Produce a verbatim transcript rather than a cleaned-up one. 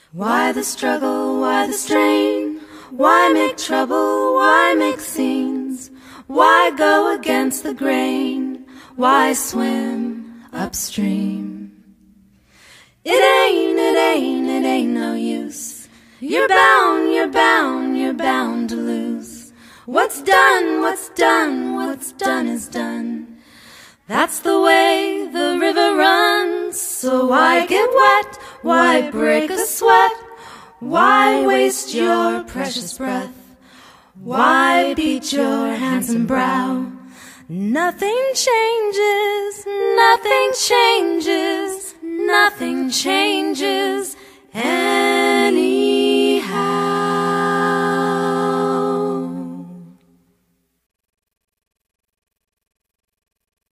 Why the struggle, why the strain? Why make trouble, why make scenes? Why go against the grain? Why swim upstream? It ain't, it ain't, it ain't no use. You're bound, you're bound, you're bound to lose. What's done, what's done, what's done is done. That's the way the river runs. So why get wet? Why break a sweat? Why waste your precious breath? Why beat your handsome brow? Nothing changes, nothing changes, nothing changes. And